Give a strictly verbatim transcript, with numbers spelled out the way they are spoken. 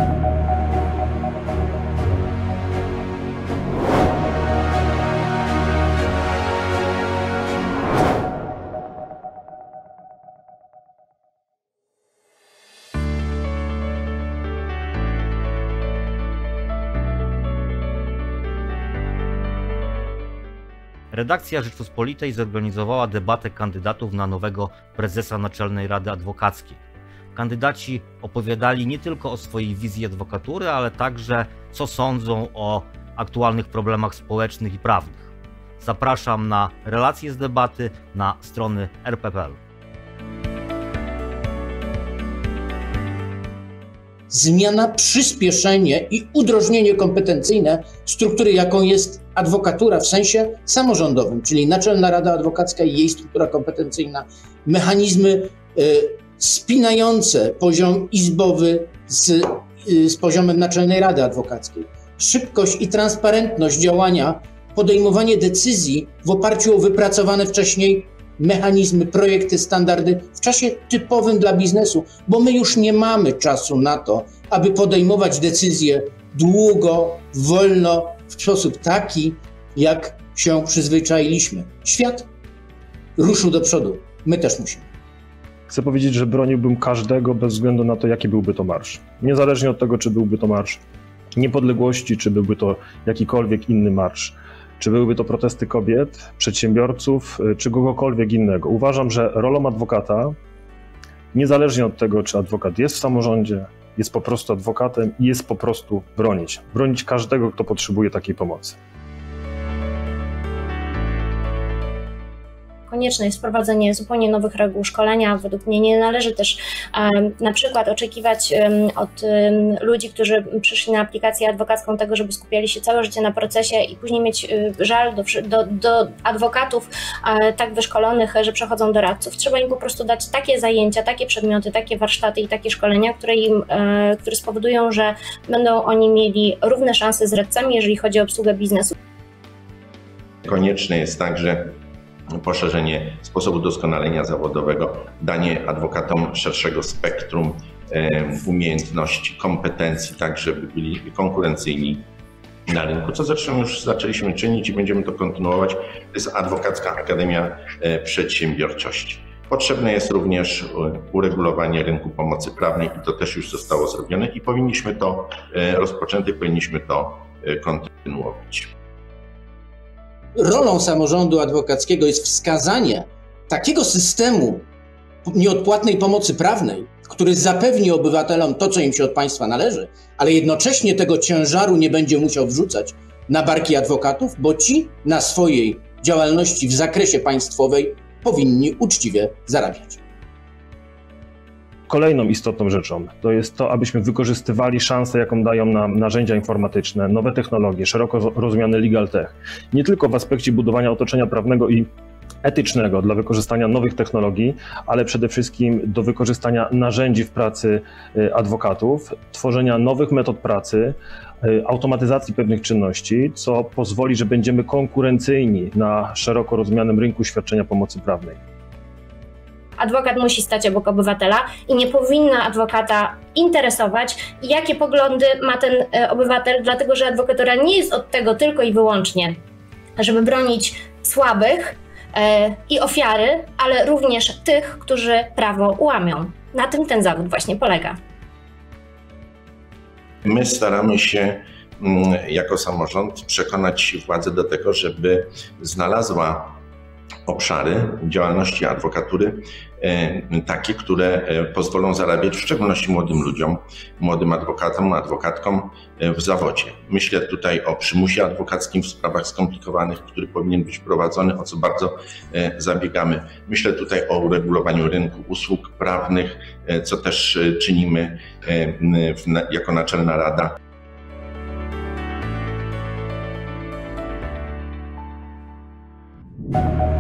Redakcja Rzeczpospolitej zorganizowała debatę kandydatów na nowego prezesa Naczelnej Rady Adwokackiej. Kandydaci opowiadali nie tylko o swojej wizji adwokatury, ale także co sądzą o aktualnych problemach społecznych i prawnych. Zapraszam na relacje z debaty na strony er pe kropka pe el. Zmiana, przyspieszenie i udrożnienie kompetencyjne struktury, jaką jest adwokatura w sensie samorządowym, czyli Naczelna Rada Adwokacka i jej struktura kompetencyjna, mechanizmy y, spinające poziom izbowy z, y, z poziomem Naczelnej Rady Adwokackiej, szybkość i transparentność działania, podejmowanie decyzji w oparciu o wypracowane wcześniej mechanizmy, projekty, standardy w czasie typowym dla biznesu, bo my już nie mamy czasu na to, aby podejmować decyzje długo, wolno, w sposób taki, jak się przyzwyczailiśmy. Świat ruszył do przodu, my też musimy. Chcę powiedzieć, że broniłbym każdego bez względu na to, jaki byłby to marsz. Niezależnie od tego, czy byłby to marsz niepodległości, czy byłby to jakikolwiek inny marsz. Czy byłyby to protesty kobiet, przedsiębiorców, czy kogokolwiek innego. Uważam, że rolą adwokata, niezależnie od tego, czy adwokat jest w samorządzie, jest po prostu adwokatem i jest po prostu bronić. Bronić każdego, kto potrzebuje takiej pomocy. Konieczne jest wprowadzenie zupełnie nowych reguł szkolenia. Według mnie nie należy też um, na przykład oczekiwać um, od um, ludzi, którzy przyszli na aplikację adwokacką tego, żeby skupiali się całe życie na procesie i później mieć um, żal do, do, do adwokatów um, tak wyszkolonych, że przechodzą do radców. Trzeba im po prostu dać takie zajęcia, takie przedmioty, takie warsztaty i takie szkolenia, które, im, um, które spowodują, że będą oni mieli równe szanse z radcami, jeżeli chodzi o obsługę biznesu. Konieczne jest także poszerzenie sposobu doskonalenia zawodowego, danie adwokatom szerszego spektrum umiejętności, kompetencji, tak żeby byli konkurencyjni na rynku, co zresztą już zaczęliśmy czynić i będziemy to kontynuować. To jest Adwokacka Akademia Przedsiębiorczości. Potrzebne jest również uregulowanie rynku pomocy prawnej i to też już zostało zrobione i powinniśmy to rozpoczęte i powinniśmy to kontynuować. Rolą samorządu adwokackiego jest wskazanie takiego systemu nieodpłatnej pomocy prawnej, który zapewni obywatelom to, co im się od państwa należy, ale jednocześnie tego ciężaru nie będzie musiał wrzucać na barki adwokatów, bo ci na swojej działalności w zakresie państwowej powinni uczciwie zarabiać. Kolejną istotną rzeczą to jest to, abyśmy wykorzystywali szansę, jaką dają nam narzędzia informatyczne, nowe technologie, szeroko rozumiany legal tech. Nie tylko w aspekcie budowania otoczenia prawnego i etycznego dla wykorzystania nowych technologii, ale przede wszystkim do wykorzystania narzędzi w pracy adwokatów, tworzenia nowych metod pracy, automatyzacji pewnych czynności, co pozwoli, że będziemy konkurencyjni na szeroko rozumianym rynku świadczenia pomocy prawnej. Adwokat musi stać obok obywatela i nie powinna adwokata interesować, jakie poglądy ma ten obywatel, dlatego że adwokatura nie jest od tego tylko i wyłącznie, żeby bronić słabych e, i ofiary, ale również tych, którzy prawo łamią. Na tym ten zawód właśnie polega. My staramy się jako samorząd przekonać władzę do tego, żeby znalazła obszary działalności adwokatury takie, które pozwolą zarabiać w szczególności młodym ludziom, młodym adwokatom, adwokatkom w zawodzie. Myślę tutaj o przymusie adwokackim w sprawach skomplikowanych, który powinien być wprowadzony, o co bardzo zabiegamy. Myślę tutaj o uregulowaniu rynku usług prawnych, co też czynimy jako Naczelna Rada. Thank you.